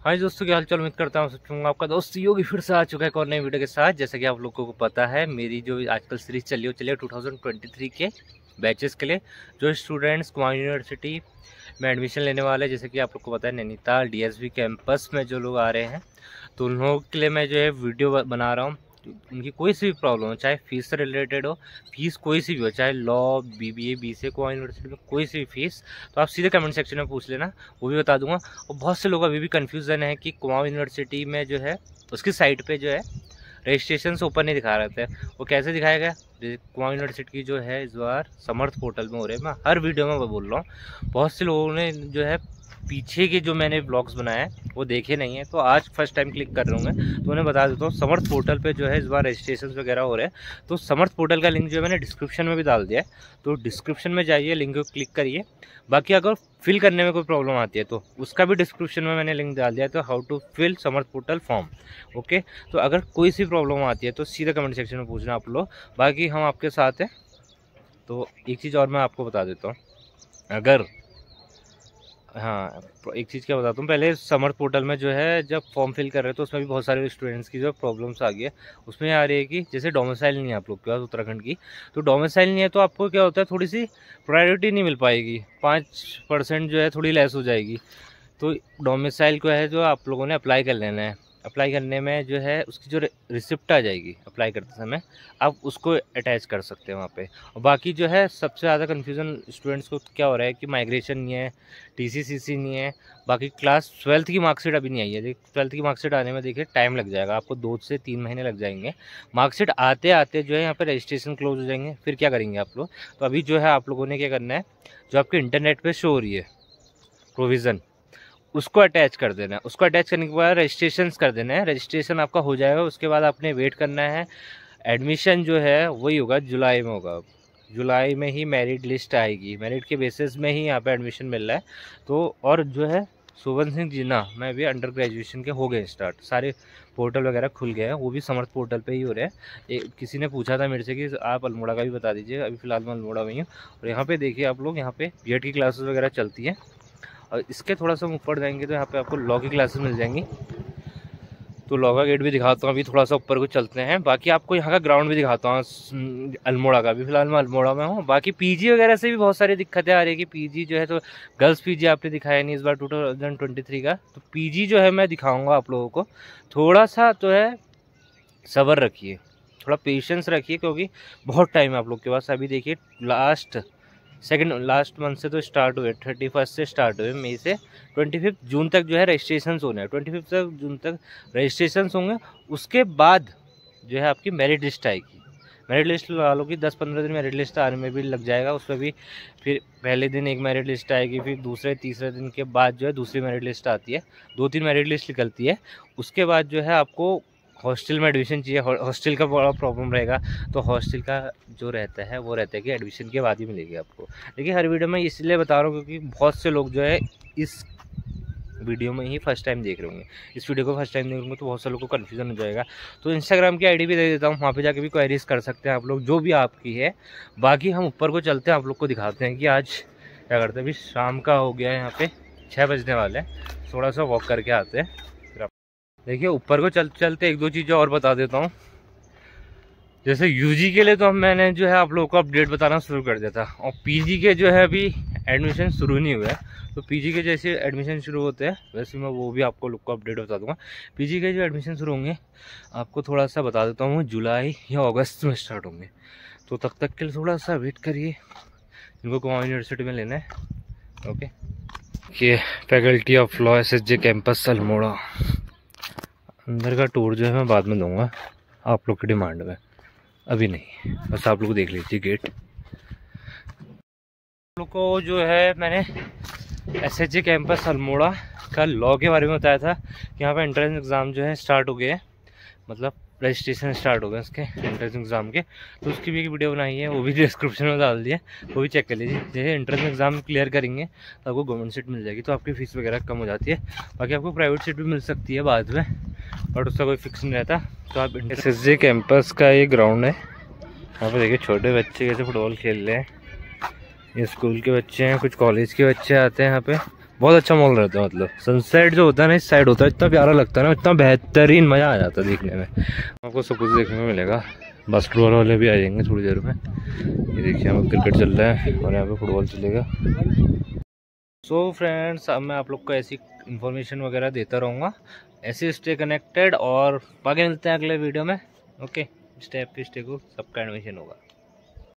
हाँ जी दोस्तों, क्या हाल चाल। उम्मीद करता हूँ सब आपका दोस्त योगी फिर से आ चुका है एक और नई वीडियो के साथ। जैसा कि आप लोगों को पता है, मेरी जो आजकल सीरीज चल रही है 2023 के बैचेस के लिए जो स्टूडेंट्स कुमाऊं यूनिवर्सिटी में एडमिशन लेने वाले हैं। जैसे कि आप लोग को पता है, नैनीताल डीएसवी कैंपस में जो लोग आ रहे हैं, तो उन लोगों के लिए मैं जो है वीडियो बना रहा हूँ। उनकी कोई सी भी प्रॉब्लम हो, चाहे फीस से रिलेटेड हो, फीस कोई सी भी हो, चाहे law BBA BCA Kumaon university में कोई सी भी फीस, तो आप सीधे कमेंट सेक्शन में पूछ लेना, वो भी बता दूंगा। और बहुत से लोग अभी भी कन्फ्यूज़न है कि कुमाऊं यूनिवर्सिटी में जो है उसकी साइट पे जो है रजिस्ट्रेशन ओपन नहीं दिखा रहे थे। वो कैसे दिखाएगा? कुमाऊं यूनिवर्सिटी की जो है इस बार समर्थ पोर्टल में हो रहे हैं। मैं हर वीडियो में बोल रहा हूँ, बहुत से लोगों ने जो है पीछे के जो मैंने ब्लॉग्स बनाए हैं वो देखे नहीं है, तो आज फर्स्ट टाइम क्लिक कर रहे होंगे, तो उन्हें बता देता हूँ समर्थ पोर्टल पे जो है इस बार रजिस्ट्रेशन वगैरह हो रहे हैं। तो समर्थ पोर्टल का लिंक जो है मैंने डिस्क्रिप्शन में भी डाल दिया है, तो डिस्क्रिप्शन में जाइए, लिंक को क्लिक करिए। बाकी अगर फिल करने में कोई प्रॉब्लम आती है तो उसका भी डिस्क्रिप्शन में मैंने लिंक डाल दिया है, तो how to fill Samarth portal form. Okay, तो अगर कोई सी प्रॉब्लम आती है तो सीधा कमेंट सेक्शन में पूछना आप लोग, बाकी हम आपके साथ हैं। तो एक चीज़ और मैं आपको बता देता हूँ, अगर हाँ एक चीज़ क्या बताता हूँ, पहले समर्थ पोर्टल में जो है जब फॉर्म फिल कर रहे हैं तो उसमें भी बहुत सारे स्टूडेंट्स की जो प्रॉब्लम्स आ गई है। उसमें आ रही है कि जैसे डोमिसाइल नहीं है आप लोग के पास उत्तराखंड की, तो डोमिसाइल नहीं है तो आपको क्या होता है, थोड़ी सी प्रायोरिटी नहीं मिल पाएगी, 5% जो है थोड़ी लेस हो जाएगी। तो डोमिसाइल को है जो आप लोगों ने अप्लाई कर लेना है। अप्लाई करने में जो है उसकी जो रिसिप्ट आ जाएगी अप्लाई करते समय, आप उसको अटैच कर सकते हैं वहाँ पे। और बाकी जो है सबसे ज़्यादा कन्फ्यूज़न स्टूडेंट्स को क्या हो रहा है कि माइग्रेशन नहीं है, टीसीसीसी नहीं है, बाकी क्लास 12th की मार्कशीट अभी नहीं आई है। 12th की मार्कशीट आने में देखिए टाइम लग जाएगा, आपको 2 से 3 महीने लग जाएंगे। मार्कशीट आते आते जो है यहाँ पर रजिस्ट्रेशन क्लोज हो जाएंगे, फिर क्या करेंगे आप लोग? तो अभी जो है आप लोगों ने क्या करना है, जो आपके इंटरनेट पर शो हो रही है प्रोविज़न, उसको अटैच कर देना है। उसको अटैच करने के बाद रजिस्ट्रेशन कर देना है। रजिस्ट्रेशन आपका हो जाएगा, उसके बाद आपने वेट करना है। एडमिशन जो है वही होगा, जुलाई में होगा। जुलाई में ही मेरिट लिस्ट आएगी, मेरिट के बेसिस में ही यहाँ पे एडमिशन मिल रहा है। तो और जो है सुवन सिंह जीना में भी अंडर ग्रेजुएशन के हो गए स्टार्ट, सारे पोर्टल वगैरह खुल गए हैं, वो भी समर्थ पोर्टल पे ही हो रहे हैं। किसी ने पूछा था मेरे से कि आप अल्मोड़ा का भी बता दीजिए, अभी फ़िलहाल मैं अल्मोड़ा में ही हूँ। और यहाँ पे देखिए आप लोग, यहाँ पे बीएड की क्लासेस वगैरह चलती हैं। और इसके थोड़ा सा ऊपर जाएंगे तो यहाँ पे आपको लॉ की क्लासेस मिल जाएंगी। तो लॉ का गेट भी दिखाता हूँ, अभी थोड़ा सा ऊपर को चलते हैं। बाकी आपको यहाँ का ग्राउंड भी दिखाता हूँ अल्मोड़ा का भी। फिलहाल मैं अल्मोड़ा में हूँ। बाकी पीजी वगैरह से भी बहुत सारी दिक्कतें आ रही है कि पीजी जो है, तो गर्ल्स पीजी आपने दिखाया नहीं इस बार 2023 का, तो पीजी जो है मैं दिखाऊँगा आप लोगों को। थोड़ा सा तो है सब्र रखिए, थोड़ा पेशेंस रखिए, क्योंकि बहुत टाइम है आप लोग के पास। अभी देखिए लास्ट मंथ से तो स्टार्ट हुए, 31 से स्टार्ट हुए, मई से 25 जून तक जो है रजिस्ट्रेशन होने हैं। 25 जून तक रजिस्ट्रेशन होंगे, उसके बाद जो है आपकी मेरिट लिस्ट आएगी। मेरिट लिस्ट वालों की 10-15 दिन मेरिट लिस्ट आने में भी लग जाएगा। उसमें भी फिर पहले दिन एक मेरिट लिस्ट आएगी, फिर दूसरे तीसरे दिन के बाद जो है दूसरी मेरिट लिस्ट आती है, 2-3 मेरिट लिस्ट निकलती है। उसके बाद जो है आपको हॉस्टल में एडमिशन चाहिए, हॉस्टल का बड़ा प्रॉब्लम रहेगा। तो हॉस्टल का जो रहता है वो रहता है कि एडमिशन के बाद ही मिलेगी आपको। देखिए हर वीडियो में इसलिए बता रहा हूँ क्योंकि बहुत से लोग जो है इस वीडियो में ही फर्स्ट टाइम देख रहे होंगे, इस वीडियो को फर्स्ट टाइम देख रहे होंगे, तो बहुत से लोगों को कन्फ्यूजन हो जाएगा। तो इंस्टाग्राम की आईडी भी दे देता हूँ, वहाँ पे जाके भी क्वेरीज कर सकते हैं आप लोग, जो भी आपकी है। बाकी हम ऊपर को चलते हैं, आप लोग को दिखाते हैं कि आज क्या करते हैं। अभी शाम का हो गया है, यहाँ पे 6 बजने वाले हैं, थोड़ा सा वॉक करके आते हैं। देखिए ऊपर को चलते एक दो चीज़ें और बता देता हूँ। जैसे यूजी के लिए तो मैंने जो है आप लोगों को अपडेट बताना शुरू कर दिया था, और पीजी के जो है अभी एडमिशन शुरू नहीं हुआ है। तो पीजी के जैसे एडमिशन शुरू होते हैं वैसे मैं वो भी आपको लोग को अपडेट बता दूंगा। पीजी के जो एडमिशन शुरू होंगे आपको थोड़ा सा बता देता हूँ, जुलाई या अगस्त में स्टार्ट होंगे। तो तब तक के लिए थोड़ा सा वेट करिए, इनको कुमाऊं यूनिवर्सिटी में लेना है। ओके, ये faculty of law SSJ campus Almora. अंदर का टूर जो है मैं बाद में दूंगा आप लोग की डिमांड में, अभी नहीं, बस आप लोग देख लीजिए गेट। आप लोग को जो है मैंने SSJ कैंपस अल्मोड़ा का लॉ के बारे में बताया था कि यहाँ पे एंट्रेंस एग्ज़ाम जो है स्टार्ट हो गए हैं, मतलब रजिस्ट्रेशन स्टार्ट हो गए उसके एंट्रेंस एग्ज़ाम के। तो उसकी भी एक वीडियो बनाई है, वो भी डिस्क्रिप्शन में डाल दी है, वो भी चेक कर लीजिए। जैसे एंट्रेंस एग्ज़ाम क्लियर करेंगे तो आपको गवर्नमेंट सीट मिल जाएगी, तो आपकी फ़ीस वगैरह कम हो जाती है। बाकी आपको प्राइवेट सीट भी मिल सकती है बाद में, बट उसका कोई फिक्स नहीं रहता। तो आप SSJ कैंपस का ये ग्राउंड है, यहाँ पर देखिए छोटे बच्चे कैसे फुटबॉल खेल रहे हैं। ये स्कूल के बच्चे हैं, कुछ कॉलेज के बच्चे आते हैं यहाँ पे। बहुत अच्छा मॉल रहता है। मतलब सनसेट जो होता है ना इस साइड होता है, इतना प्यारा लगता है ना, इतना बेहतरीन, मज़ा आ जाता है देखने में। आपको सब कुछ देखने को मिलेगा। बास्केटबॉल वाले भी आ जाएंगे थोड़ी देर में। ये देखिए यहाँ पर क्रिकेट चल रहा है और यहाँ पे फुटबॉल चलेगा। सो फ्रेंड्स, अब मैं आप लोग को ऐसी इन्फॉर्मेशन वगैरह देता रहूँगा, ऐसे स्टे कनेक्टेड, और आगे मिलते हैं अगले वीडियो में। Okay, stay happy, stay good, सबका एडमिशन होगा।